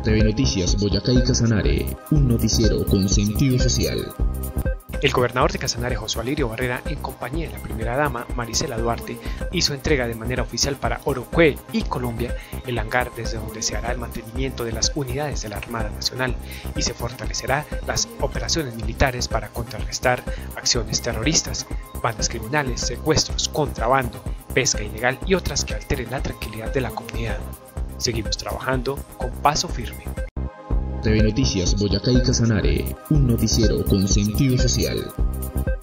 TV Noticias Boyacá y Casanare, un noticiero con sentido social. El gobernador de Casanare, José Alirio Barrera, en compañía de la primera dama, Marisela Duarte, hizo entrega de manera oficial para Orocué y Colombia el hangar desde donde se hará el mantenimiento de las unidades de la Armada Nacional y se fortalecerá las operaciones militares para contrarrestar acciones terroristas, bandas criminales, secuestros, contrabando, pesca ilegal y otras que alteren la tranquilidad de la comunidad. Seguimos trabajando con paso firme. TV Noticias Boyacá y Casanare, un noticiero con sentido social.